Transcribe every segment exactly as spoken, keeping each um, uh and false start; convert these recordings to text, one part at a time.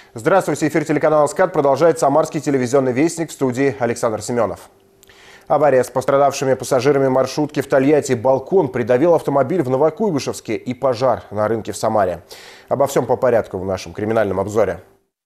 Здравствуйте, эфир телеканала «Скат» продолжает самарский телевизионный вестник, в студии Александр Семенов. Авария с пострадавшими пассажирами маршрутки в Тольятти. Балкон придавил автомобиль в Новокуйбышевске и пожар на рынке в Самаре. Обо всем по порядку в нашем криминальном обзоре.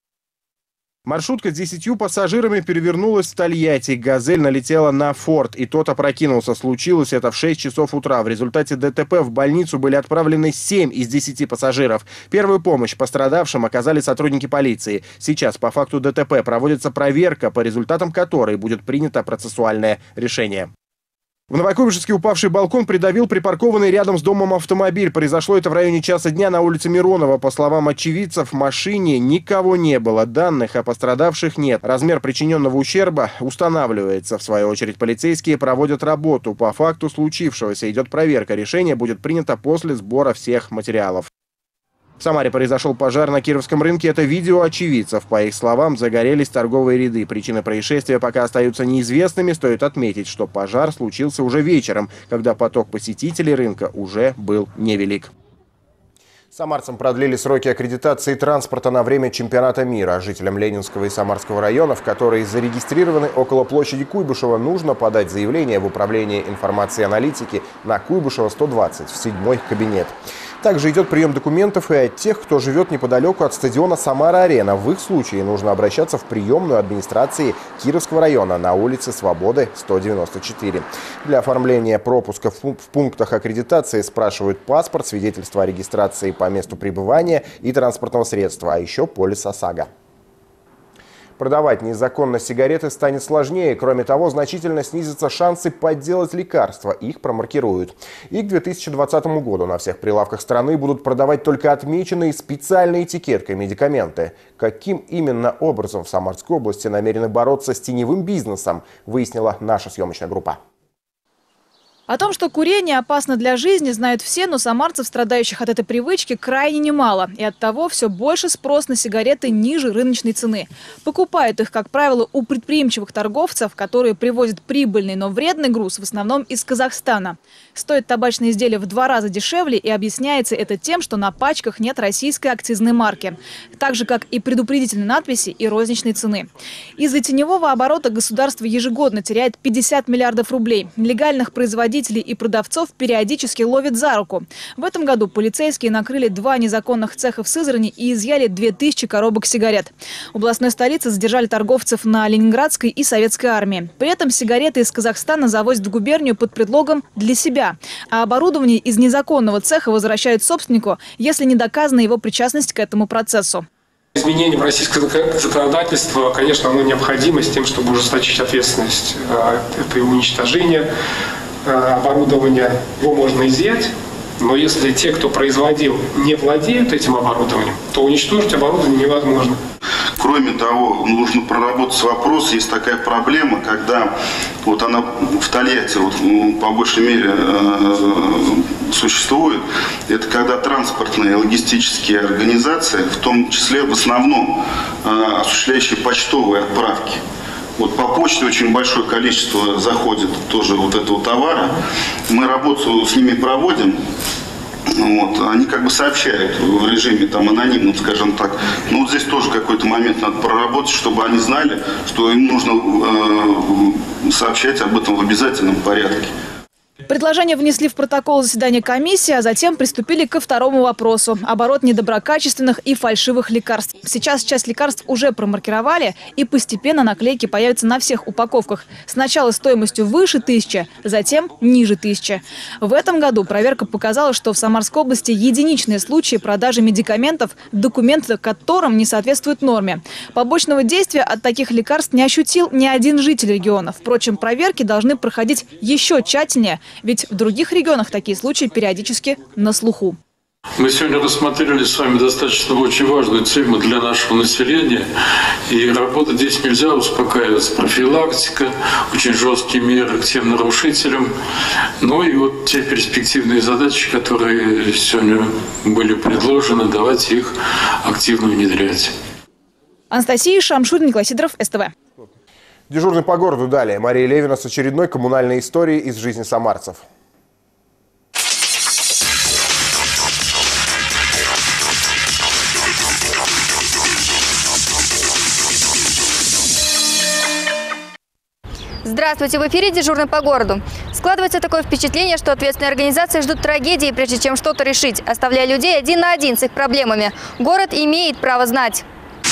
Маршрутка с десятью пассажирами перевернулась в Тольятти. «Газель» налетела на «Форд», и тот опрокинулся. Случилось это в шесть часов утра. В результате ДТП в больницу были отправлены семь из десяти пассажиров. Первую помощь пострадавшим оказали сотрудники полиции. Сейчас по факту ДТП проводится проверка, по результатам которой будет принято процессуальное решение. В Новокуйбышевске упавший балкон придавил припаркованный рядом с домом автомобиль. Произошло это в районе часа дня на улице Миронова. По словам очевидцев, в машине никого не было. Данных о пострадавших нет. Размер причиненного ущерба устанавливается. В свою очередь, полицейские проводят работу. По факту случившегося идет проверка. Решение будет принято после сбора всех материалов. В Самаре произошел пожар на Кировском рынке. Это видео очевидцев. По их словам, загорелись торговые ряды. Причины происшествия пока остаются неизвестными. Стоит отметить, что пожар случился уже вечером, когда поток посетителей рынка уже был невелик. Самарцам продлили сроки аккредитации транспорта на время чемпионата мира. Жителям Ленинского и Самарского районов, которые зарегистрированы около площади Куйбышева, нужно подать заявление в Управление информации и аналитики на Куйбышева сто двадцать в седьмой кабинет. Также идет прием документов и от тех, кто живет неподалеку от стадиона «Самара-Арена». В их случае нужно обращаться в приемную администрации Кировского района на улице Свободы, сто девяносто четыре. Для оформления пропуска в пунктах аккредитации спрашивают паспорт, свидетельство о регистрации по месту пребывания и транспортного средства, а еще полис ОСАГО. Продавать незаконно сигареты станет сложнее. Кроме того, значительно снизятся шансы подделать лекарства. Их промаркируют. И к две тысячи двадцатому году на всех прилавках страны будут продавать только отмеченные специальной этикеткой медикаменты. Каким именно образом в Самарской области намерены бороться с теневым бизнесом, выяснила наша съемочная группа. О том, что курение опасно для жизни, знают все, но самарцев, страдающих от этой привычки, крайне немало. И оттого все больше спрос на сигареты ниже рыночной цены. Покупают их, как правило, у предприимчивых торговцев, которые привозят прибыльный, но вредный груз в основном из Казахстана. Стоит табачное изделие в два раза дешевле, и объясняется это тем, что на пачках нет российской акцизной марки. Так же, как и предупредительной надписи и розничной цены. Из-за теневого оборота государство ежегодно теряет пятьдесят миллиардов рублей. Нелегальных производителей и продавцов периодически ловят за руку. В этом году полицейские накрыли два незаконных цеха в Сызрани и изъяли две тысячи коробок сигарет. В областной столице задержали торговцев на Ленинградской и Советской армии. При этом сигареты из Казахстана завозят в губернию под предлогом «для себя». А оборудование из незаконного цеха возвращают собственнику, если не доказана его причастность к этому процессу. Изменение в российское законодательство, конечно, оно необходимо с тем, чтобы ужесточить ответственность. Это и уничтожение оборудования, его можно изъять, но если те, кто производил, не владеют этим оборудованием, то уничтожить оборудование невозможно. Кроме того, нужно проработать вопрос. Есть такая проблема, когда вот она в Тольятти вот, по большей мере э, существует. Это когда транспортные логистические организации, в том числе в основном э, осуществляющие почтовые отправки. Вот по почте очень большое количество заходит тоже вот этого товара. Мы работу с ними проводим. Вот, они как бы сообщают в режиме там анонимном, скажем так. Но вот здесь тоже какой-то момент надо проработать, чтобы они знали, что им нужно э, сообщать об этом в обязательном порядке. Предложение внесли в протокол заседания комиссии, а затем приступили ко второму вопросу – оборот недоброкачественных и фальшивых лекарств. Сейчас часть лекарств уже промаркировали, и постепенно наклейки появятся на всех упаковках. Сначала стоимостью выше тысячи, затем ниже тысячи. В этом году проверка показала, что в Самарской области единичные случаи продажи медикаментов, документы которым не соответствуют норме. Побочного действия от таких лекарств не ощутил ни один житель региона. Впрочем, проверки должны проходить еще тщательнее, ведь в других регионах такие случаи периодически на слуху. Мы сегодня рассмотрели с вами достаточно очень важную тему для нашего населения. И работать здесь нельзя успокаиваться. Профилактика, очень жесткие меры к тем нарушителям. Ну и вот те перспективные задачи, которые сегодня были предложены, давайте их активно внедрять. Анастасия Шамшурин, Николай Сидоров, СТВ. Дежурный по городу далее. Мария Левина с очередной коммунальной историей из жизни самарцев. Здравствуйте, в эфире «Дежурный по городу». Складывается такое впечатление, что ответственные организации ждут трагедии, прежде чем что-то решить, оставляя людей один на один с их проблемами. Город имеет право знать.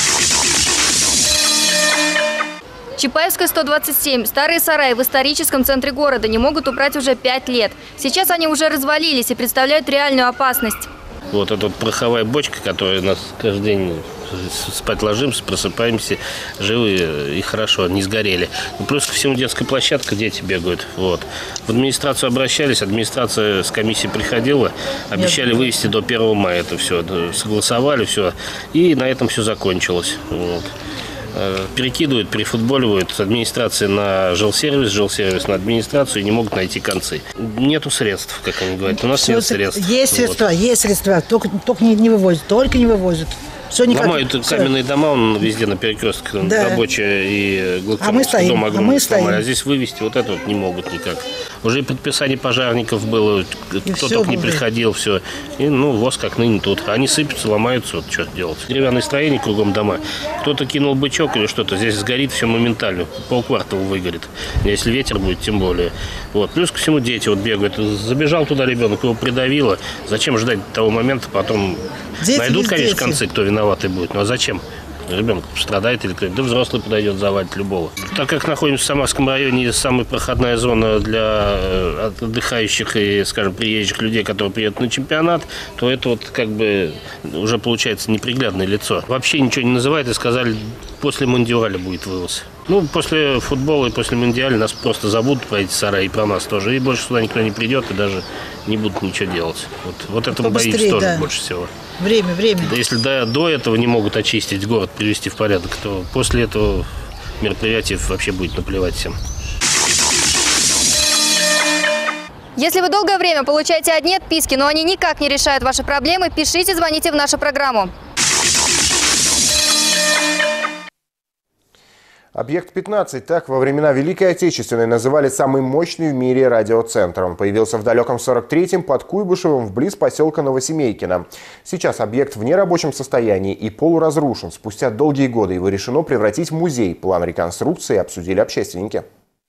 Чапаевская, сто двадцать семь. Старые сараи в историческом центре города не могут убрать уже пять лет. Сейчас они уже развалились и представляют реальную опасность. Вот эта вот пороховая бочка, которая нас каждый день спать ложимся, просыпаемся живые и хорошо, не сгорели. И плюс ко всему детская площадка, дети бегают. Вот. В администрацию обращались, администрация с комиссией приходила, обещали вывести до первого мая это все, согласовали все, и на этом все закончилось. Вот. Перекидывают, перефутболивают с администрации на жилсервис, жилсервис на администрацию и не могут найти концы. Нету средств, как они говорят. У нас нет средств. Есть средства, вот. есть средства, только, только не, не вывозят, только не вывозят. Все никак, ломают все. Каменные дома, он везде на перекрестках, да. Рабочая и Глуховский дом огромный. А, мы а здесь вывести вот это вот не могут никак. Уже и предписание пожарников было, кто только не приходил, все. И, ну, воз как ныне тут. Они сыпятся, ломаются, вот что делать. Деревянное строение кругом дома. Кто-то кинул бычок или что-то, здесь сгорит все моментально. Полквартала выгорит. Если ветер будет, тем более. Вот. Плюс ко всему дети вот бегают. Забежал туда ребенок, его придавило. Зачем ждать того момента, потом дети найдут, конечно, дети. Концы, кто виноватый будет. Ну а зачем? Ребенок страдает или кто-то, да взрослый подойдет, завалит любого. Так как находимся в Самарском районе, самая проходная зона для отдыхающих и, скажем, приезжих людей, которые приедут на чемпионат, то это вот как бы уже получается неприглядное лицо. Вообще ничего не называют и сказали, после Мундиаля будет вывоз. Ну, после футбола и после Мундиаля нас просто забудут про эти сараи и про нас тоже. И больше сюда никто не придет и даже не будут ничего делать. Вот, вот этого боюсь тоже да. больше всего. Время, время. Да, если до, до этого не могут очистить город, привести в порядок, то после этого мероприятия вообще будет наплевать всем. Если вы долгое время получаете одни отписки, но они никак не решают ваши проблемы, пишите, звоните в нашу программу. Объект пятнадцать, так во времена Великой Отечественной называли самый мощный в мире радиоцентр. Он появился в далеком сорок третьем под Куйбышевым, вблизи поселка Новосемейкино. Сейчас объект в нерабочем состоянии и полуразрушен. Спустя долгие годы его решено превратить в музей. План реконструкции обсудили общественники.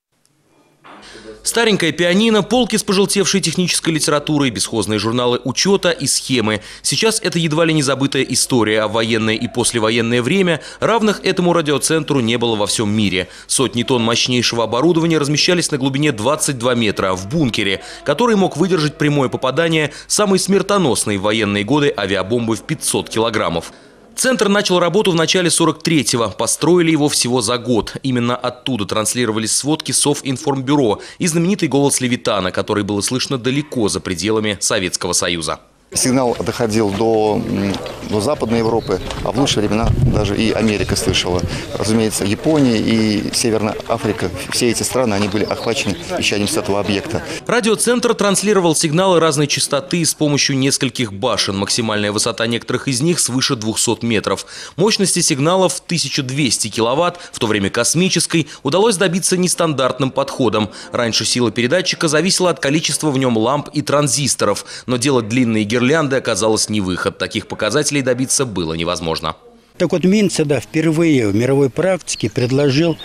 Старенькая пианино, полки с пожелтевшей технической литературой, бесхозные журналы учета и схемы. Сейчас это едва ли не забытая история, а в военное и послевоенное время равных этому радиоцентру не было во всем мире. Сотни тонн мощнейшего оборудования размещались на глубине двадцать два метра в бункере, который мог выдержать прямое попадание самой смертоносной в военные годы авиабомбы в пятьсот килограммов. Центр начал работу в начале сорок третьего. Построили его всего за год. Именно оттуда транслировались сводки Совинформбюро и знаменитый голос Левитана, который было слышно далеко за пределами Советского Союза. Сигнал доходил до, до Западной Европы, а в лучшие времена даже и Америка слышала. Разумеется, Япония и Северная Африка, все эти страны, они были охвачены вещанием с этого объекта. Радиоцентр транслировал сигналы разной частоты с помощью нескольких башен. Максимальная высота некоторых из них свыше двухсот метров. Мощности сигналов тысяча двести киловатт, в то время космической, удалось добиться нестандартным подходом. Раньше сила передатчика зависела от количества в нем ламп и транзисторов, но делать длинные гирлянды оказалось не выход. Таких показателей добиться было невозможно. Так вот, Минцеда впервые в мировой практике предложил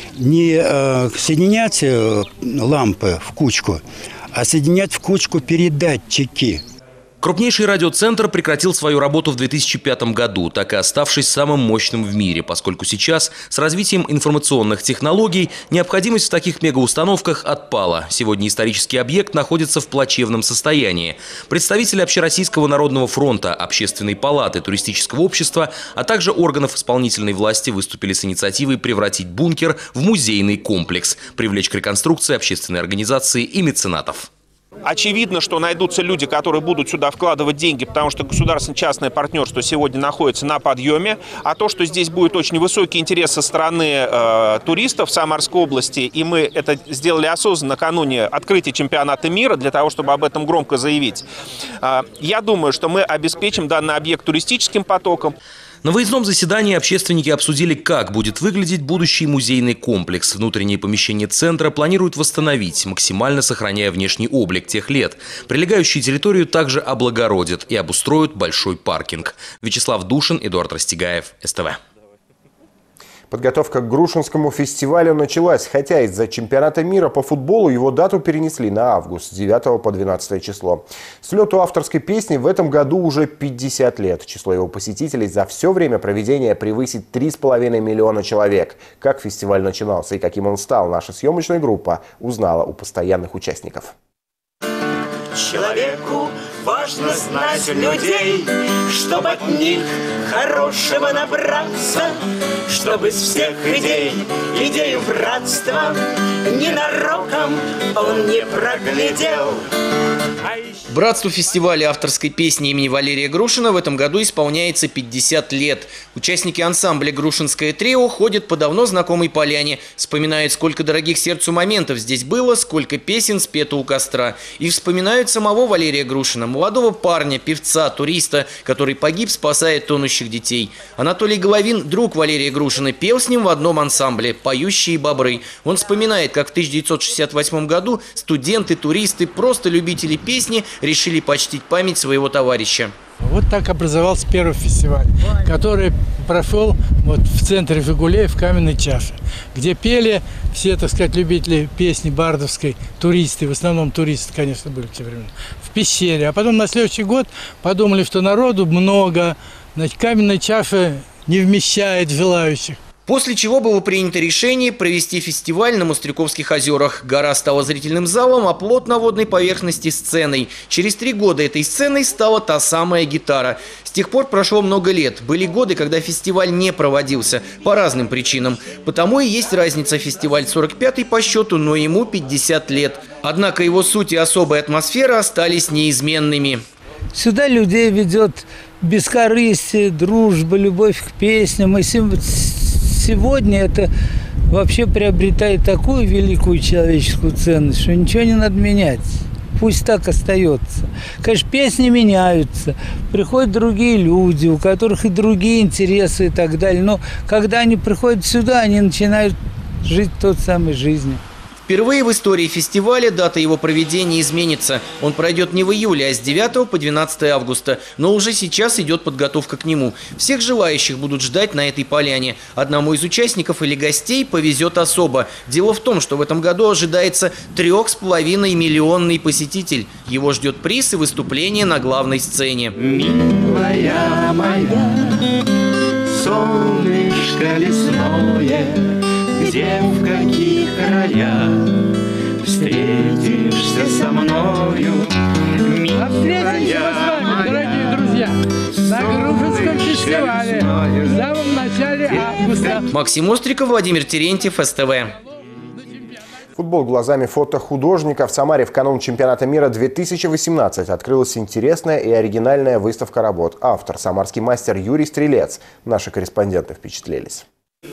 не э, соединять э, лампы в кучку, а соединять в кучку передатчики. Крупнейший радиоцентр прекратил свою работу в две тысячи пятом году, так и оставшись самым мощным в мире, поскольку сейчас с развитием информационных технологий необходимость в таких мегаустановках отпала. Сегодня исторический объект находится в плачевном состоянии. Представители Общероссийского народного фронта, Общественной палаты, туристического общества, а также органов исполнительной власти выступили с инициативой превратить бункер в музейный комплекс, привлечь к реконструкции общественной организации и меценатов. Очевидно, что найдутся люди, которые будут сюда вкладывать деньги, потому что государственно-частное партнерство сегодня находится на подъеме. А то, что здесь будет очень высокий интерес со стороны э, туристов в Самарской области, и мы это сделали осознанно накануне открытия чемпионата мира, для того, чтобы об этом громко заявить, э, я думаю, что мы обеспечим данный объект туристическим потоком. На выездном заседании общественники обсудили, как будет выглядеть будущий музейный комплекс. Внутренние помещения центра планируют восстановить, максимально сохраняя внешний облик тех лет. Прилегающую территорию также облагородят и обустроят большой паркинг. Вячеслав Душин, Эдуард Растегаев, СТВ. Подготовка к Грушинскому фестивалю началась, хотя из-за чемпионата мира по футболу его дату перенесли на август с девятого по двенадцатое число. Слету авторской песни в этом году уже пятьдесят лет. Число его посетителей за все время проведения превысит три с половиной миллиона человек. Как фестиваль начинался и каким он стал, наша съемочная группа узнала у постоянных участников. Человеку важно знать людей, чтобы от них хорошего набраться, чтобы из всех идей идею братства ненароком он не проглядел. Братству фестиваля авторской песни имени Валерия Грушина в этом году исполняется пятьдесят лет. Участники ансамбля «Грушинское трио» ходят по давно знакомой поляне, вспоминают, сколько дорогих сердцу моментов здесь было, сколько песен спето у костра. И вспоминают самого Валерия Грушина, молодого парня, певца, туриста, который погиб, спасая тонущих детей. Анатолий Головин, друг Валерия Грушина, пел с ним в одном ансамбле «Поющие бобры». Он вспоминает, как в тысяча девятьсот шестьдесят восьмом году студенты, туристы, просто любители песни решили почтить память своего товарища. Вот так образовался первый фестиваль, который прошел вот в центре Жигулей, в Каменной Чаше, где пели все, так сказать, любители песни бардовской, туристы, в основном туристы, конечно, были в те времена, в пещере. А потом на следующий год подумали, что народу много, значит, Каменная Чаша не вмещает желающих. После чего было принято решение провести фестиваль на Мострюковских озерах. Гора стала зрительным залом, а плот на водной поверхности – сценой. Через три года этой сценой стала та самая гитара. С тех пор прошло много лет. Были годы, когда фестиваль не проводился по разным причинам. Потому и есть разница: фестиваль сорок пятый по счету, но ему пятьдесят лет. Однако его суть и особая атмосфера остались неизменными. Сюда людей ведет бескорыстие, дружба, любовь к песням. И сегодня это вообще приобретает такую великую человеческую ценность, что ничего не надо менять. Пусть так остается. Конечно, песни меняются, приходят другие люди, у которых и другие интересы и так далее. Но когда они приходят сюда, они начинают жить той самой жизнью. Впервые в истории фестиваля дата его проведения изменится. Он пройдет не в июле, а с девятого по двенадцатое августа. Но уже сейчас идет подготовка к нему. Всех желающих будут ждать на этой поляне. Одному из участников или гостей повезет особо. Дело в том, что в этом году ожидается трех с половиной миллионный посетитель. Его ждет приз и выступление на главной сцене. Милая моя, солнышко лесное, где, в каких краях встретишься со мною, милая моя, дорогие друзья, на Грушинском фестивале в самом начале августа. Максим Остриков, Владимир Терентьев, СТВ. Футбол глазами фотохудожника. В Самаре в канун чемпионата мира две тысячи восемнадцать открылась интересная и оригинальная выставка работ. Автор – самарский мастер Юрий Стрелец. Наши корреспонденты впечатлились.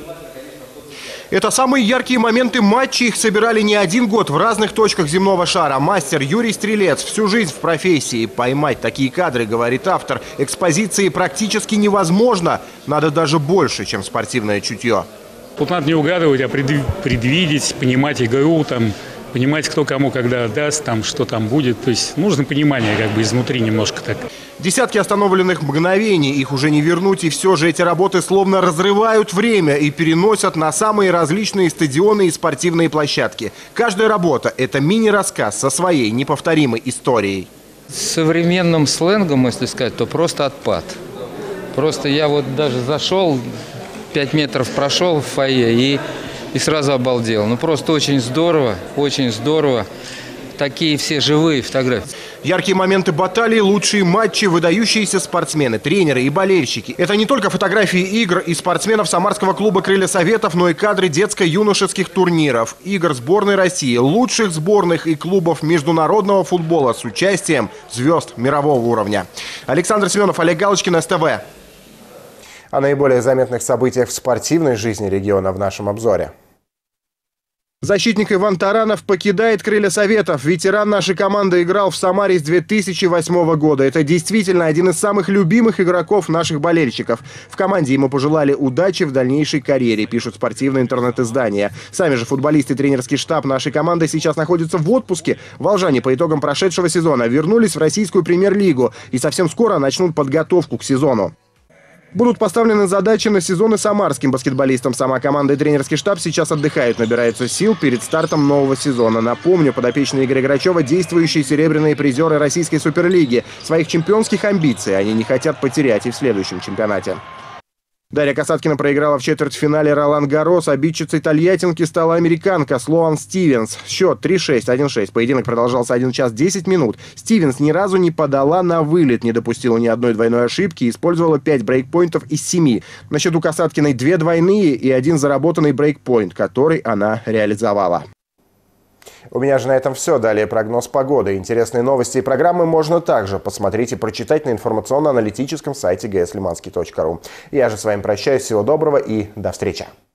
Это самые яркие моменты матча. Их собирали не один год в разных точках земного шара. Мастер Юрий Стрелец всю жизнь в профессии. Поймать такие кадры, говорит автор, экспозиции практически невозможно. Надо даже больше, чем спортивное чутье. Тут надо не угадывать, а предвидеть, понимать игру, там, понимать, кто кому когда даст, там, что там будет. То есть нужно понимание как бы изнутри немножко так. Десятки остановленных мгновений, их уже не вернуть, и все же эти работы словно разрывают время и переносят на самые различные стадионы и спортивные площадки. Каждая работа – это мини-рассказ со своей неповторимой историей. Современным сленгом, если сказать, то просто отпад. Просто я вот даже зашел, пять метров прошел в фойе и, и сразу обалдел. Ну просто очень здорово, очень здорово. Такие все живые фотографии. Яркие моменты баталий, лучшие матчи, выдающиеся спортсмены, тренеры и болельщики. Это не только фотографии игр и спортсменов самарского клуба «Крылья Советов», но и кадры детско-юношеских турниров, игр сборной России, лучших сборных и клубов международного футбола с участием звезд мирового уровня. Александр Семенов, Олег Галочкин, СТВ. О наиболее заметных событиях в спортивной жизни региона в нашем обзоре. Защитник Иван Таранов покидает «Крылья Советов». Ветеран нашей команды играл в Самаре с две тысячи восьмого года. Это действительно один из самых любимых игроков наших болельщиков. В команде ему пожелали удачи в дальнейшей карьере, пишут спортивные интернет-издания. Сами же футболисты и тренерский штаб нашей команды сейчас находятся в отпуске. Волжане по итогам прошедшего сезона вернулись в российскую премьер-лигу и совсем скоро начнут подготовку к сезону. Будут поставлены задачи на сезон и самарским баскетболистам. Сама команда и тренерский штаб сейчас отдыхают, набираются сил перед стартом нового сезона. Напомню, подопечные Игоря Грачева – действующие серебряные призеры Российской суперлиги. Своих чемпионских амбиций они не хотят потерять и в следующем чемпионате. Дарья Касаткина проиграла в четвертьфинале Ролан-Гаррос. Обидчицей тольяттинки стала американка Слоан Стивенс. Счет три шесть, один шесть. Поединок продолжался один час десять минут. Стивенс ни разу не подала на вылет, не допустила ни одной двойной ошибки и использовала пять брейкпоинтов из семи. На счету Касаткиной две двойные и один заработанный брейкпоинт, который она реализовала. У меня же на этом все. Далее прогноз погоды. Интересные новости и программы можно также посмотреть и прочитать на информационно-аналитическом сайте гэ эс лиманский точка ру. Я же с вами прощаюсь. Всего доброго и до встречи.